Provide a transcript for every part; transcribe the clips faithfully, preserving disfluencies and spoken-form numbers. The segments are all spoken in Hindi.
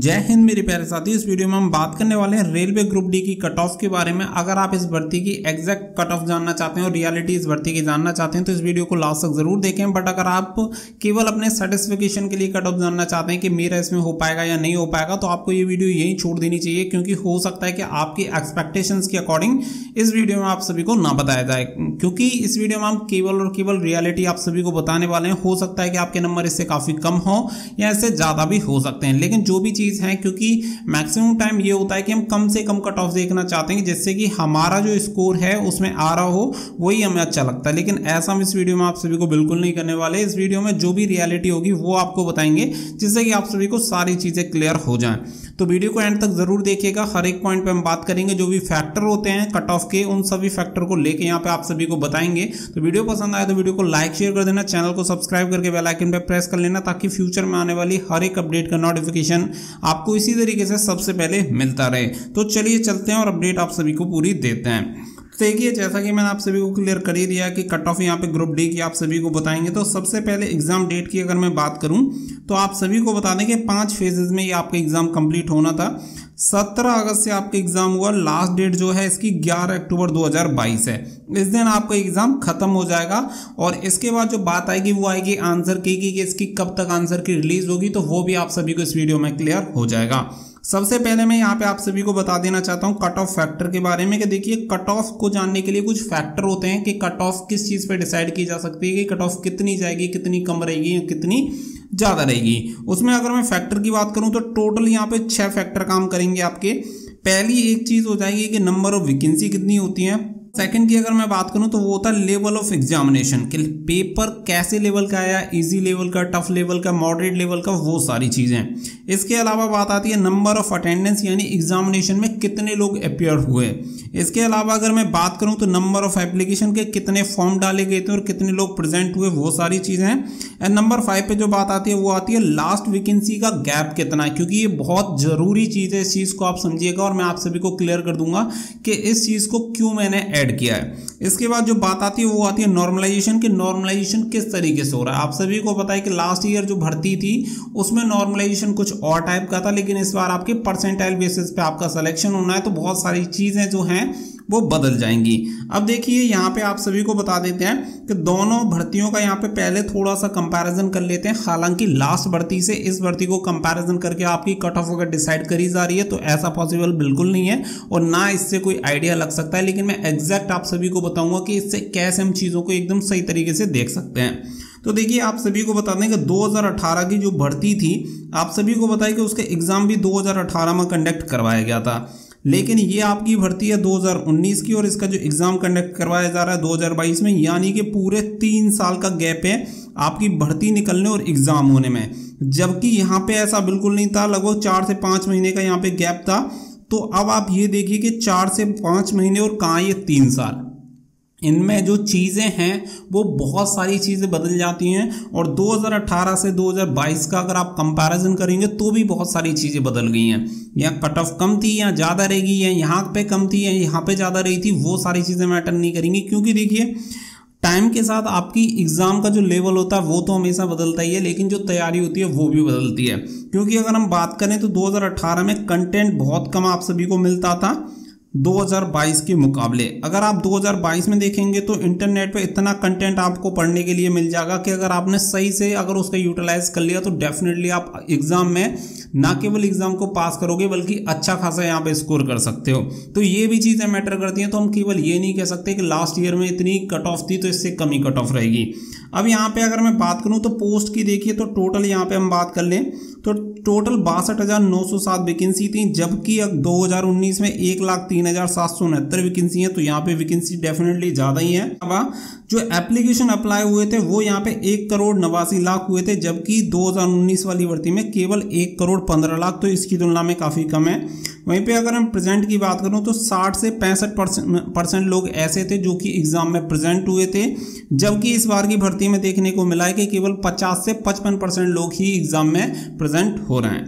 जय हिंद मेरे प्यारे साथी। इस वीडियो में हम बात करने वाले हैं रेलवे ग्रुप डी की कट ऑफ के बारे में। अगर आप इस भर्ती की एग्जैक्ट कट ऑफ जानना चाहते हैं और रियलिटी इस भर्ती की जानना चाहते हैं तो इस वीडियो को लास्ट तक जरूर देखें। बट अगर आप केवल अपने सेटिस्फिकेशन के लिए कट ऑफ जानना चाहते हैं कि मेरा इसमें हो पाएगा या नहीं हो पाएगा तो आपको ये वीडियो यही छोड़ देनी चाहिए, क्योंकि हो सकता है कि आपकी एक्सपेक्टेशंस के अकॉर्डिंग इस वीडियो में आप सभी को ना बताया जाए, क्योंकि इस वीडियो में हम केवल और केवल रियलिटी आप सभी को बताने वाले हैं। हो सकता है कि आपके नंबर इससे काफी कम हो या इससे ज्यादा भी हो सकते हैं, लेकिन जो भी चीज है, क्योंकि मैक्सिमम टाइम ये होता है कि हम कम से कम कट ऑफ देखना चाहते हैं जिससे कि हमारा जो स्कोर है उसमें आ रहा हो वही हमें अच्छा लगता है। लेकिन ऐसा हम इस वीडियो में आप सभी को बिल्कुल नहीं करने वाले। इस वीडियो में जो भी रियलिटी होगी वो आपको बताएंगे जिससे कि आप सभी को सारी चीजें क्लियर हो जाएं। तो वीडियो को एंड तक जरूर देखिएगा। हर एक पॉइंट पे हम बात करेंगे, जो भी फैक्टर होते हैं कट ऑफ के उन सभी फैक्टर को लेके यहाँ पे आप सभी को बताएंगे। तो वीडियो पसंद आए तो वीडियो को लाइक शेयर कर देना, चैनल को सब्सक्राइब करके बेल आइकन पे प्रेस कर लेना, ताकि फ्यूचर में आने वाली हर एक अपडेट का नोटिफिकेशन आपको इसी तरीके से सबसे पहले मिलता रहे। तो चलिए चलते हैं और अपडेट आप सभी को पूरी देते हैं। देखिए, जैसा कि मैंने आप सभी को क्लियर कर ही दिया कि कट ऑफ यहाँ पे ग्रुप डी की आप सभी को बताएंगे। तो सबसे पहले एग्जाम डेट की अगर मैं बात करूं तो आप सभी को बता दें कि पांच फेजेस में ये आपका एग्जाम कंप्लीट होना था। सत्रह अगस्त से आपका एग्जाम हुआ। लास्ट डेट जो है इसकी ग्यारह अक्टूबर दो हज़ार बाईस है। इस दिन आपका एग्जाम खत्म हो जाएगा और इसके बाद जो बात आएगी वो आएगी आंसर की कि इसकी कब तक आंसर की रिलीज होगी, तो वो भी आप सभी को इस वीडियो में क्लियर हो जाएगा। सबसे पहले मैं यहाँ पे आप सभी को बता देना चाहता हूँ कट ऑफ फैक्टर के बारे में कि देखिए, कट ऑफ को जानने के लिए कुछ फैक्टर होते हैं कि कट ऑफ किस चीज पे डिसाइड की जा सकती है कि कट ऑफ कितनी जाएगी, कितनी कम रहेगी या कितनी ज्यादा रहेगी। उसमें अगर मैं फैक्टर की बात करूं तो टोटल यहाँ पे छह फैक्टर काम करेंगे आपके। पहली एक चीज हो जाएगी कि नंबर ऑफ वैकेंसी कितनी होती है। सेकंड की अगर मैं बात करूं तो वो होता है लेवल ऑफ एग्जामिनेशन, कि पेपर कैसे लेवल का आया, इजी लेवल का, टफ लेवल का, मॉडरेट लेवल का, वो सारी चीजें। इसके अलावा बात आती है नंबर ऑफ अटेंडेंस, यानी एग्जामिनेशन में कितने लोग अपियर हुए। इसके अलावा अगर मैं बात करूं तो नंबर ऑफ एप्लीकेशन के कितने फॉर्म डाले गए थे और कितने लोग प्रेजेंट हुए, वो सारी चीजें हैं। एंड नंबर फाइव पे जो बात आती है वो आती है लास्ट वैकेंसी का गैप कितना है, क्योंकि ये बहुत जरूरी चीज है। इस चीज को आप समझिएगा और मैं आप सभी को क्लियर कर दूंगा कि इस चीज को क्यों मैंने ऐड किया है। इसके बाद जो बात आती है वो आती है नॉर्मलाइजेशन, कि नॉर्मलाइजेशन किस तरीके से हो रहा है। आप सभी को पता है कि लास्ट ईयर जो भर्ती थी उसमें नॉर्मलाइजेशन कुछ और टाइप का था, लेकिन इस बार आपके परसेंटाइल बेसिस पे आपका सिलेक्शन होना है, तो बहुत सारी चीजें जो हैं वो बदल जाएंगी। अब देखिए, यहाँ पे आप सभी को बता देते हैं कि दोनों भर्तियों का यहाँ पे पहले थोड़ा सा कंपैरिजन कर लेते हैं। हालांकि लास्ट भर्ती से इस भर्ती को कंपैरिजन करके आपकी कट ऑफ अगर डिसाइड करी जा रही है तो ऐसा पॉसिबल बिल्कुल नहीं है और ना इससे कोई आइडिया लग सकता है, लेकिन मैं एग्जैक्ट आप सभी को बताऊंगा कि इससे कैसे हम चीजों को एकदम सही तरीके से देख सकते हैं। तो देखिए, आप सभी को बता दें कि दो हज़ार अठारह की जो भर्ती थी, आप सभी को बताया कि उसका एग्जाम भी दो हज़ार अठारह में कंडक्ट करवाया गया था, लेकिन ये आपकी भर्ती है दो हज़ार उन्नीस की और इसका जो एग्जाम कंडक्ट करवाया जा रहा है दो हज़ार बाईस में, यानी कि पूरे तीन साल का गैप है आपकी भर्ती निकलने और एग्जाम होने में। जबकि यहाँ पे ऐसा बिल्कुल नहीं था, लगभग चार से पांच महीने का यहाँ पे गैप था। तो अब आप ये देखिए कि चार से पांच महीने और कहाँ ये तीन साल, इनमें जो चीज़ें हैं वो बहुत सारी चीज़ें बदल जाती हैं। और दो हज़ार अठारह से दो हज़ार बाईस का अगर आप कंपैरिजन करेंगे तो भी बहुत सारी चीज़ें बदल गई हैं। यहाँ कट ऑफ कम थी, यहाँ ज़्यादा रहेगी, या यहाँ पे कम थी या यहाँ पे ज़्यादा रही थी, वो सारी चीज़ें मैटर नहीं करेंगी। क्योंकि देखिए, टाइम के साथ आपकी एग्जाम का जो लेवल होता है वो तो हमेशा बदलता ही है, लेकिन जो तैयारी होती है वो भी बदलती है। क्योंकि अगर हम बात करें तो दो हज़ार अठारह में कंटेंट बहुत कम आप सभी को मिलता था दो हज़ार बाईस के मुकाबले। अगर आप दो हज़ार बाईस में देखेंगे तो इंटरनेट पे इतना कंटेंट आपको पढ़ने के लिए मिल जाएगा कि अगर आपने सही से अगर उसका यूटिलाइज कर लिया तो डेफिनेटली आप एग्जाम में ना केवल एग्जाम को पास करोगे बल्कि अच्छा खासा यहाँ पे स्कोर कर सकते हो। तो ये भी चीजें मैटर करती हैं। तो हम केवल ये नहीं कह सकते कि लास्ट ईयर में इतनी कट ऑफ थी तो इससे कम ही कट ऑफ रहेगी। अब यहाँ पे अगर मैं बात करूं तो पोस्ट की देखिए तो टोटल यहाँ पे हम बात कर लें तो टोटल बासठ हजार नौ सौ सात वैकेंसी थी, जबकि अब दो हज़ार उन्नीस में एक लाख तीन हजार सात सौ उनहत्तर वैकेंसी है। तो यहाँ पे वैकेंसी डेफिनेटली ज्यादा ही है। अब जो एप्लीकेशन अप्लाई हुए थे वो यहाँ पे एक करोड़ नवासी लाख हुए थे, जबकि दो हज़ार उन्नीस वाली भर्ती में केवल एक करोड़ पंद्रह लाख, तो इसकी तुलना में काफी कम है। वहीं पे अगर हम प्रेजेंट की बात करूं तो साठ से पैंसठ परसेंट लोग ऐसे थे जो कि एग्जाम में प्रेजेंट हुए थे, जबकि इस बार की भर्ती में देखने को मिला है कि केवल पचास से पचपन परसेंट लोग ही एग्जाम में प्रेजेंट हो रहे हैं।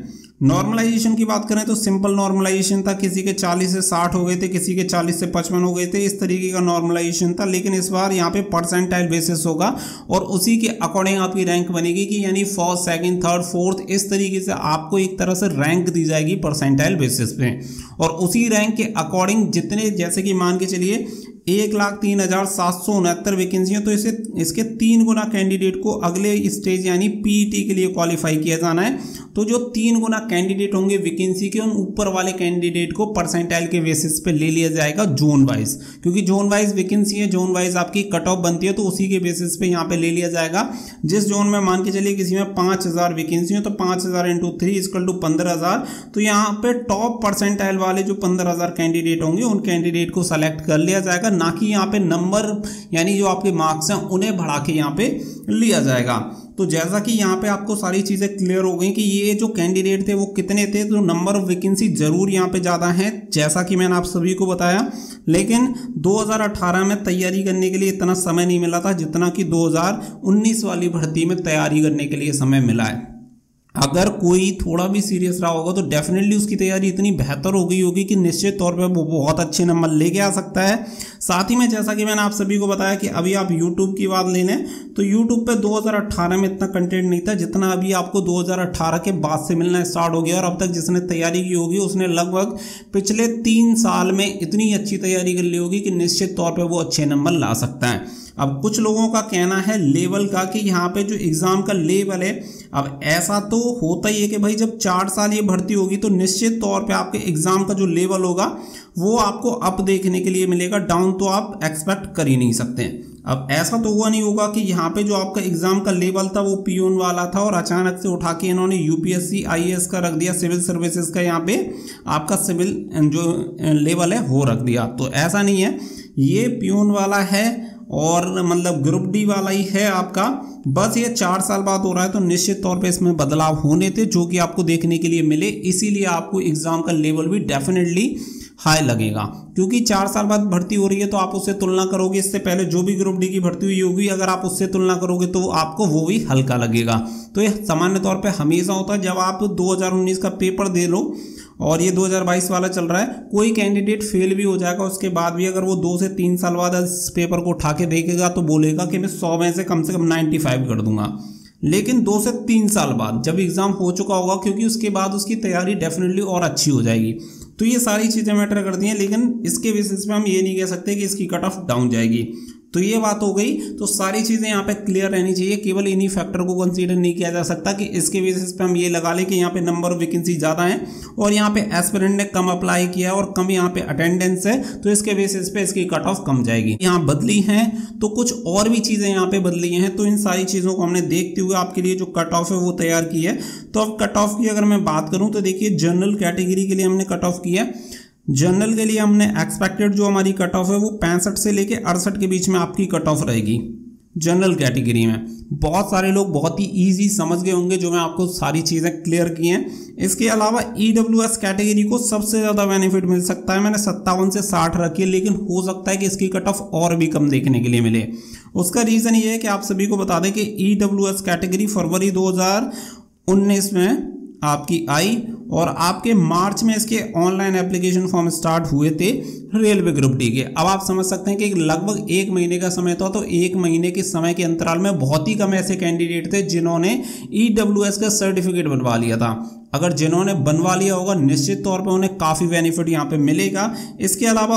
नॉर्मलाइजेशन की बात करें तो सिंपल नॉर्मलाइजेशन था, किसी के चालीस से साठ हो गए थे, किसी के चालीस से पचपन हो गए थे, इस तरीके का नॉर्मलाइजेशन था। लेकिन इस बार यहाँ पे परसेंटाइल बेसिस होगा और उसी के अकॉर्डिंग आपकी रैंक बनेगी कि यानी फर्स्ट, सेकंड, थर्ड, फोर्थ, इस तरीके से आपको एक तरह से रैंक दी जाएगी परसेंटाइल बेसिस पे। और उसी रैंक के अकॉर्डिंग जितने, जैसे कि मान के चलिए एक लाख तीन हजार सात सौ उनहत्तर वैकेंसी तो इसे इसके तीन गुना कैंडिडेट को अगले स्टेज यानी पीईटी के लिए क्वालिफाई किया जाना है। तो जो तीन गुना कैंडिडेट होंगे वैकेंसी के, उन ऊपर वाले कैंडिडेट को परसेंटाइल के बेसिस पे ले लिया जाएगा जोन वाइज, क्योंकि जोन वाइज वैकेंसी है, जोन वाइज आपकी कट ऑफ बनती है, तो उसी के बेसिस पे यहाँ पे ले लिया जाएगा। जिस जोन में मान के चलिए किसी में पांच हजार वैकेंसी हो तो पांच हजार इंटू थ्री इजकल टू पंद्रह हजार तो यहाँ पे टॉप परसेंटाइल वाले जो पंद्रह हजार कैंडिडेट होंगे उन कैंडिडेट को सेलेक्ट कर लिया जाएगा, ना कि यहाँ पे नंबर यानी जो आपके मार्क्स हैं उन्हें बढ़ा के यहाँ पे लिया जाएगा। तो जैसा कि यहाँ पे आपको सारी चीजें क्लियर हो गई कि ये जो कैंडिडेट थे वो कितने थे, तो नंबर ऑफ वैकेंसी जरूर यहाँ पे ज्यादा है जैसा कि मैंने आप सभी को बताया। लेकिन दो हज़ार अठारह में तैयारी करने के लिए इतना समय नहीं मिला था जितना कि दो हज़ार उन्नीस वाली भर्ती में तैयारी करने के लिए समय मिला है। अगर कोई थोड़ा भी सीरियस रहा होगा तो डेफिनेटली उसकी तैयारी इतनी बेहतर हो गई होगी कि निश्चित तौर पे वो बहुत अच्छे नंबर लेके आ सकता है। साथ ही में जैसा कि मैंने आप सभी को बताया कि अभी आप यूट्यूब की बात ले लें तो यूट्यूब पे दो हज़ार अठारह में इतना कंटेंट नहीं था जितना अभी आपको दो हज़ार अठारह के बाद से मिलना स्टार्ट हो गया। और अब तक जिसने तैयारी की होगी उसने लगभग पिछले तीन साल में इतनी अच्छी तैयारी कर ली होगी कि निश्चित तौर पर वो अच्छे नंबर ला सकता है। अब कुछ लोगों का कहना है लेवल का कि यहाँ पे जो एग्जाम का लेवल है, अब ऐसा तो होता ही है कि भाई जब चार साल ये भर्ती होगी तो निश्चित तौर पे आपके एग्जाम का जो लेवल होगा वो आपको अप देखने के लिए मिलेगा, डाउन तो आप एक्सपेक्ट कर ही नहीं सकते। अब ऐसा तो हुआ नहीं होगा कि यहाँ पे जो आपका एग्जाम का लेवल था वो पियून वाला था और अचानक से उठा के इन्होंने यूपीएससी आईएएस का रख दिया, सिविल सर्विसेज का यहाँ पे आपका सिविल जो लेवल है वो रख दिया। तो ऐसा नहीं है, ये पियून वाला है और मतलब ग्रुप डी वाला ही है आपका, बस ये चार साल बाद हो रहा है। तो निश्चित तौर पे इसमें बदलाव होने थे जो कि आपको देखने के लिए मिले, इसीलिए आपको एग्जाम का लेवल भी डेफिनेटली हाई लगेगा, क्योंकि चार साल बाद भर्ती हो रही है तो आप उससे तुलना करोगे इससे पहले जो भी ग्रुप डी की भर्ती हुई होगी, अगर आप उससे तुलना करोगे तो आपको वो भी हल्का लगेगा। तो ये सामान्य तौर पे हमेशा होता है जब आप दो हज़ार उन्नीस का पेपर दे लो और ये दो हज़ार बाईस वाला चल रहा है, कोई कैंडिडेट फेल भी हो जाएगा उसके बाद भी अगर वो दो से तीन साल बाद इस पेपर को उठा के देखेगा तो बोलेगा कि मैं सौ में से कम से कम पचानवे कर दूंगा। लेकिन दो से तीन साल बाद जब एग्जाम हो चुका होगा, क्योंकि उसके बाद उसकी तैयारी डेफिनेटली और अच्छी हो जाएगी। तो ये सारी चीजें मैटर करती हैं, लेकिन इसके बेसिस पे हम ये नहीं कह सकते कि इसकी कट ऑफ डाउन जाएगी। तो ये बात हो गई। तो सारी चीजें यहाँ पे क्लियर रहनी चाहिए, केवल इन्हीं फैक्टर को कंसीडर नहीं किया जा सकता कि इसके बेसिस पे हम ये लगा लें कि यहाँ पे नंबर ऑफ वैकेंसी ज्यादा है और यहाँ पे एस्पिरेंट ने कम अप्लाई किया है और कम यहाँ पे अटेंडेंस है तो इसके बेसिस पे इसकी कट ऑफ कम जाएगी। यहाँ बदली है तो कुछ और भी चीजें यहाँ पे बदली हैं, तो इन सारी चीजों को हमने देखते हुए आपके लिए जो कट ऑफ है वो तैयार की है। तो अब कट ऑफ की अगर मैं बात करूं तो देखिए जनरल कैटेगरी के लिए हमने कट ऑफ किया है। जनरल के लिए हमने एक्सपेक्टेड जो हमारी कट ऑफ है वो पैंसठ से लेके अड़सठ के बीच में आपकी कट ऑफ रहेगी जनरल कैटेगरी में। बहुत सारे लोग बहुत ही इजी समझ गए होंगे जो मैं आपको सारी चीजें क्लियर की हैं। इसके अलावा ईडब्ल्यूएस कैटेगरी को सबसे ज्यादा बेनिफिट मिल सकता है, मैंने सत्तावन से साठ रखी है, लेकिन हो सकता है कि इसकी कट ऑफ और भी कम देखने के लिए मिले। उसका रीजन ये है कि आप सभी को बता दें कि ईडब्ल्यूएस कैटेगरी फरवरी दो हजार उन्नीस में आपकी आई और आपके मार्च में इसके ऑनलाइन एप्लीकेशन फॉर्म स्टार्ट हुए थे रेलवे ग्रुप डी के। अब आप समझ सकते हैं कि लगभग एक महीने का समय था, तो एक महीने के समय के अंतराल में बहुत ही कम ऐसे कैंडिडेट थे जिन्होंने ईडब्ल्यूएस का सर्टिफिकेट बनवा लिया था। अगर जिन्होंने बनवा लिया होगा निश्चित तौर पे उन्हें काफ़ी बेनिफिट यहाँ पे मिलेगा। इसके अलावा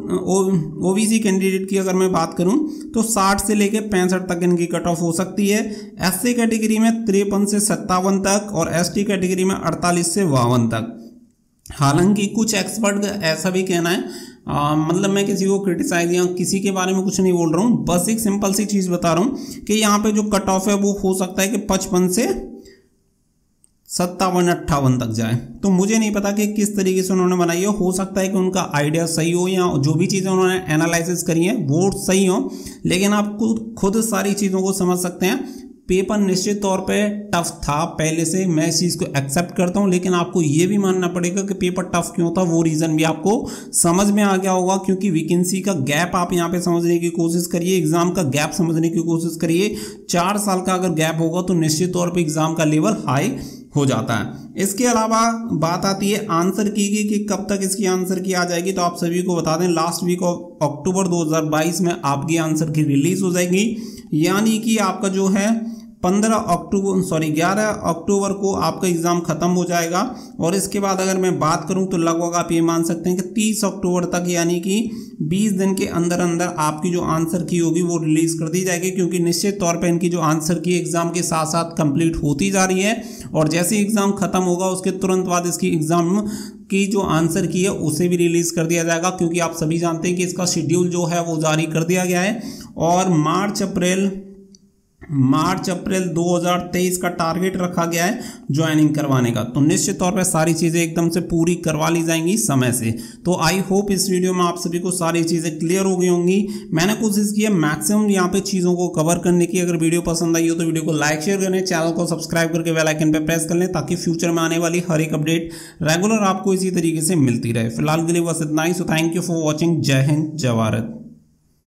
ओबीसी कैंडिडेट की अगर मैं बात करूँ तो साठ से लेकर पैंसठ तक इनकी कट ऑफ हो सकती है। एससी कैटेगरी में तिरपन से सत्तावन तक और एसटी कैटेगरी में अड़तालीस से बावन तक। हालांकि कुछ एक्सपर्ट ऐसा भी कहना है, आ, मतलब मैं किसी को क्रिटिसाइज या किसी के बारे में कुछ नहीं बोल रहा हूँ, बस एक सिंपल सी चीज़ बता रहा हूँ कि यहाँ पे जो कट ऑफ है वो हो सकता है कि पचपन से सत्तावन अट्ठावन तक जाए। तो मुझे नहीं पता कि किस तरीके से उन्होंने बनाई है, हो सकता है कि उनका आइडिया सही हो या जो भी चीज़ें उन्होंने एनालिसिस करी है वो सही हो, लेकिन आप खुद सारी चीज़ों को समझ सकते हैं। पेपर निश्चित तौर पे टफ था पहले से, मैं इस चीज़ को एक्सेप्ट करता हूँ, लेकिन आपको ये भी मानना पड़ेगा कि पेपर टफ क्यों था, वो रीज़न भी आपको समझ में आ गया होगा। क्योंकि वैकेंसी का गैप आप यहाँ पे समझने की कोशिश करिए, एग्जाम का गैप समझने की कोशिश करिए। चार साल का अगर गैप होगा तो निश्चित तौर पे एग्जाम का लेवल हाई हो जाता है। इसके अलावा बात आती है आंसर की की कि कब तक इसकी आंसर की आ जाएगी, तो आप सभी को बता दें लास्ट वीक ऑफ अक्टूबर दो हज़ार बाईस में आपकी आंसर की रिलीज हो जाएगी, यानी कि आपका जो है पंद्रह अक्टूबर सॉरी ग्यारह अक्टूबर को आपका एग्जाम खत्म हो जाएगा। और इसके बाद अगर मैं बात करूं तो लगभग आप ये मान सकते हैं कि तीस अक्टूबर तक यानी कि बीस दिन के अंदर अंदर आपकी जो आंसर की होगी वो रिलीज कर दी जाएगी, क्योंकि निश्चित तौर पे इनकी जो आंसर की एग्जाम के साथ साथ कंप्लीट होती जा रही है और जैसे एग्जाम खत्म होगा उसके तुरंत बाद इसकी एग्जाम की जो आंसर की है उसे भी रिलीज कर दिया जाएगा, क्योंकि आप सभी जानते हैं कि इसका शेड्यूल जो है वो जारी कर दिया गया है और मार्च अप्रैल मार्च अप्रैल दो हज़ार तेईस का टारगेट रखा गया है ज्वाइनिंग करवाने का। तो निश्चित तौर पर सारी चीज़ें एकदम से पूरी करवा ली जाएंगी समय से। तो आई होप इस वीडियो में आप सभी को सारी चीज़ें क्लियर हो गई होंगी। मैंने कोशिश की है मैक्सिमम यहाँ पे चीज़ों को कवर करने की। अगर वीडियो पसंद आई हो तो वीडियो को लाइक शेयर करें, चैनल को सब्सक्राइब करके बेल आइकन पर प्रेस कर लें ताकि फ्यूचर में आने वाली हर एक अपडेट रेगुलर आपको इसी तरीके से मिलती रहे। फिलहाल के लिए बस इतना ही। So thank you for watching. जय हिंद, जय भारत।